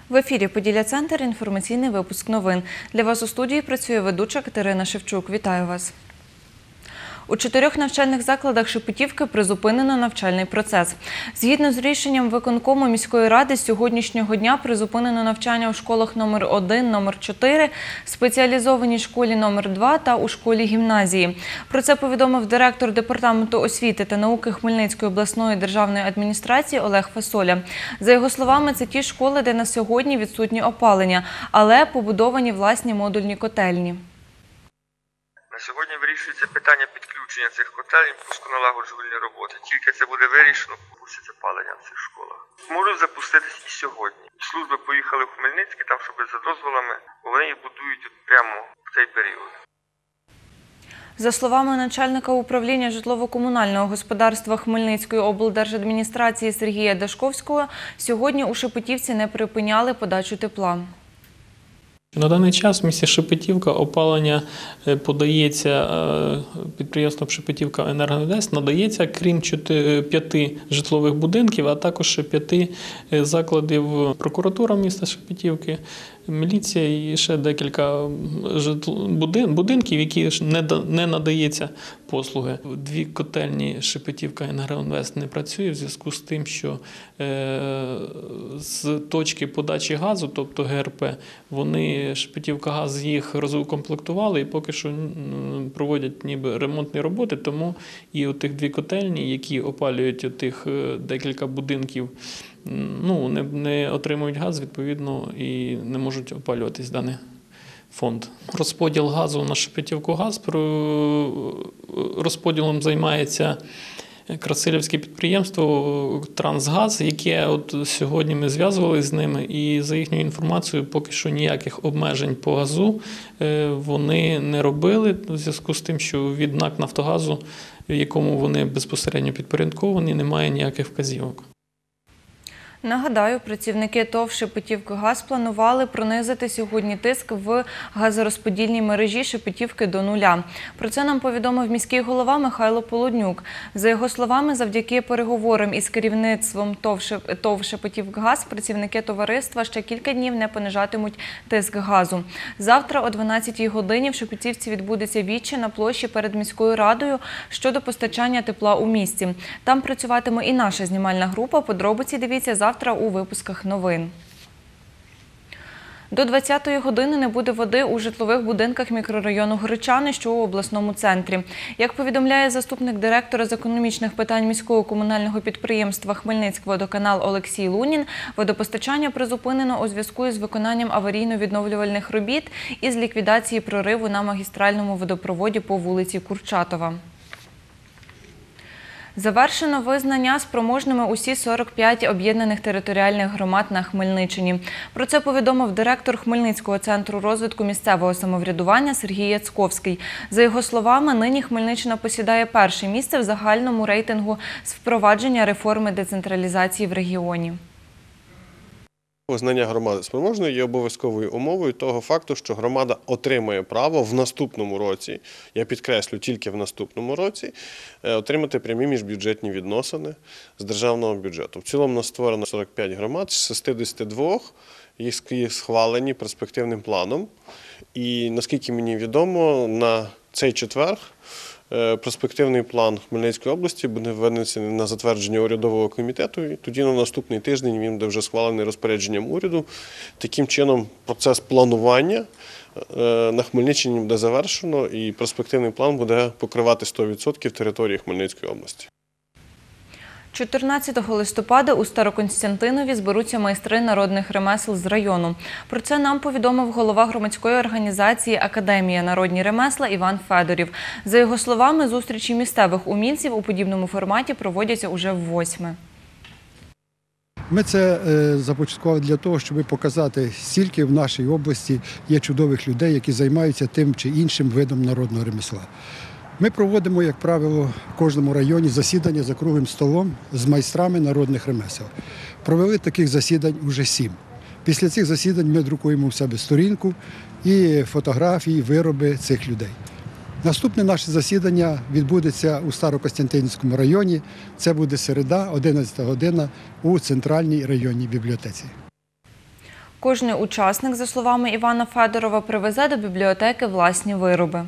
В ефірі «Поділля-Центр» – інформаційний випуск новин. Для вас у студії працює ведуча Катерина Шевчук. Вітаю вас. У 4 навчальних закладах Шепетівки призупинено навчальний процес. Згідно з рішенням виконкому міської ради, з сьогоднішнього дня призупинено навчання у школах номер 1, номер 4, спеціалізованій школі номер 2 та у школі-гімназії. Про це повідомив директор Департаменту освіти та науки Хмельницької обласної державної адміністрації Олег Фасоля. За його словами, це ті школи, де на сьогодні відсутнє опалення, але побудовані власні модульні котельні. На сьогодні вирішується питання підключення цих котелень, пусконалагоджувальні роботи. Тільки це буде вирішено, пуститься опалення в цих школах. Можуть запуститись і сьогодні. Служби поїхали в Хмельницький, там, щоб за дозволами, вони їх будують прямо в цей період. За словами начальника управління житлово-комунального господарства Хмельницької облдержадміністрації Сергія Дашковського, сьогодні у Шепетівці не припиняли подачу тепла. На даний час в місті Шепетівка опалення подається підприємством Шепетівка Енергоінвест, надається, крім 5 житлових будинків, а також 5 закладів прокуратура міста Шепетівки, міліція і ще декілька будинків, які не надається послуги. 2 котельні Шепетівка Енергоінвест не працює в зв'язку з тим, що з точки подачі газу, тобто ГРП, Шепетівкагаз їх розукомплектували і поки що проводять ніби ремонтні роботи, тому і отих 2 котельні, які опалюють отих декілька будинків, не отримують газ, відповідно, і не можуть опалюватись даний фонд. Розподіл газу на Шепетівкагаз, розподілом займається Красилівське підприємство «Трансгаз», яке сьогодні ми зв'язувалися з ними, і за їхньою інформацією, поки що ніяких обмежень по газу вони не робили, в зв'язку з тим, що від НАК «Нафтогазу», якому вони безпосередньо підпорядковані, немає ніяких вказівок. Нагадаю, працівники ТОВ «Шепетівкагаз» планували понизити сьогодні тиск в газорозподільній мережі Шепетівки до нуля. Про це нам повідомив міський голова Михайло Полуднюк. За його словами, завдяки переговорам із керівництвом ТОВ «Шепетівкагаз» працівники товариства ще кілька днів не понижатимуть тиск газу. Завтра о 12-й годині в Шепетівці відбудеться віче на площі перед міською радою щодо постачання тепла у місті. Там працюватиме і наша знімальна група. Подробиці дивіться завтра у випусках новин. До 20-ї години не буде води у житлових будинках мікрорайону Гречани, що у обласному центрі. Як повідомляє заступник директора з економічних питань міського комунального підприємства «Хмельницькводоканал» Олексій Лунін, водопостачання призупинено у зв'язку із виконанням аварійно-відновлювальних робіт із ліквідації прориву на магістральному водопроводі по вулиці Курчатова. Завершено визнання спроможними усі 45 об'єднаних територіальних громад на Хмельниччині. Про це повідомив директор Хмельницького центру розвитку місцевого самоврядування Сергій Яцковський. За його словами, нині Хмельниччина посідає перше місце в загальному рейтингу з впровадження реформи децентралізації в регіоні. Визнання громади спроможною є обов'язковою умовою того факту, що громада отримає право в наступному році, я підкреслю, тільки в наступному році, отримати прямі міжбюджетні відносини з державного бюджету. В цілому у нас створено 45 громад, з 62 які схвалені перспективним планом. І, наскільки мені відомо, на цей четвер перспективний план Хмельницької області буде винесений на затвердження урядового комітету, і тоді на наступний тиждень він буде вже схвалений розпорядженням уряду. Таким чином, процес планування на Хмельниччині буде завершено, і перспективний план буде покривати 100% території Хмельницької області. 14 листопада у Старокостянтинові зберуться майстри народних ремесел з району. Про це нам повідомив голова громадської організації «Академія народні ремесла» Іван Федорів. За його словами, зустрічі місцевих умільців у подібному форматі проводяться уже ввосьме. Ми це започаткували для того, щоб показати, скільки в нашій області є чудових людей, які займаються тим чи іншим видом народного ремесла. Ми проводимо, як правило, в кожному районі засідання за круглим столом з майстрами народних ремесел. Провели таких засідань вже 7. Після цих засідань ми друкуємо в себе сторінку і фотографії, вироби цих людей. Наступне наше засідання відбудеться у Старокостянтинівському районі. Це буде середа, 11 година, у Центральній районній бібліотеці. Кожний учасник, за словами Івана Федорова, привезе до бібліотеки власні вироби.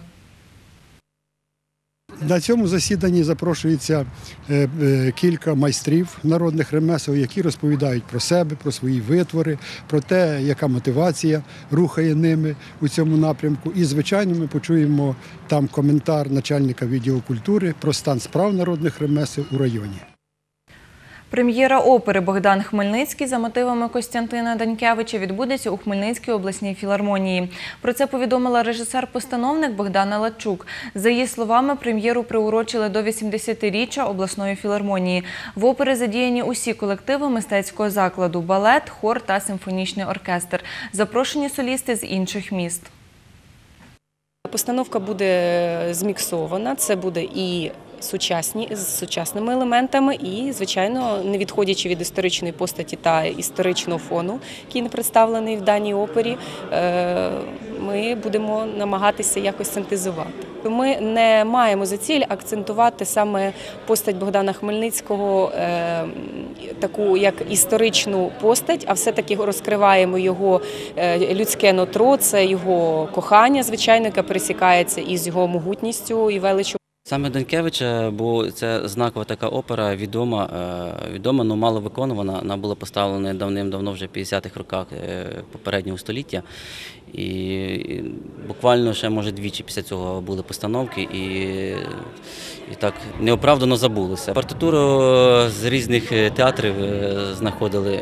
На цьому засіданні запрошується кілька майстрів народних ремесел, які розповідають про себе, про свої витвори, про те, яка мотивація рухає ними у цьому напрямку. І, звичайно, ми почуємо там коментар начальника відділу культури про стан справ народних ремесел у районі. Прем'єра опери «Богдан Хмельницький» за мотивами Костянтина Данькевича відбудеться у Хмельницькій обласній філармонії. Про це повідомила режисер-постановник Богдана Ладчук. За її словами, прем'єру приурочили до 80-річчя обласної філармонії. В опері задіяні усі колективи мистецького закладу – балет, хор та симфонічний оркестр. Запрошені солісти з інших міст. Постановка буде зміксована, це буде і з сучасними елементами, і, звичайно, не відходячи від історичної постаті та історичного фону, який не представлений в даній опері, ми будемо намагатися якось синтезувати. Ми не маємо за ціль акцентувати саме постать Богдана Хмельницького, таку як історичну постать, а все-таки розкриваємо його людське нутро, це його кохання, звичайно, яке пересікається із його могутністю і величчю. Саме Данькевича, бо це знакова така опера, відома, але мало виконувана. Вона була поставлена давним-давно, вже в 50-х роках попереднього століття. І буквально ще, може, двічі після цього були постановки і так неоправдано забулися. Партитуру з різних театрів знаходили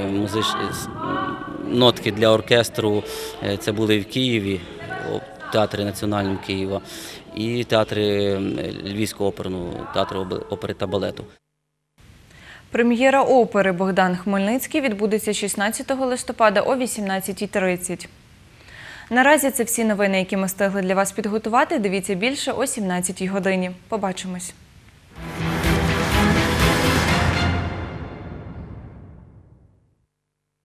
нотки для оркестру. Це були і в Києві, театрі Національного Києва, і театри Львівського оперного театру опери та балету. Прем'єра опери «Богдан Хмельницький» відбудеться 16 листопада о 18:30. Наразі це всі новини, які ми встигли для вас підготувати. Дивіться більше о 17 годині. Побачимось.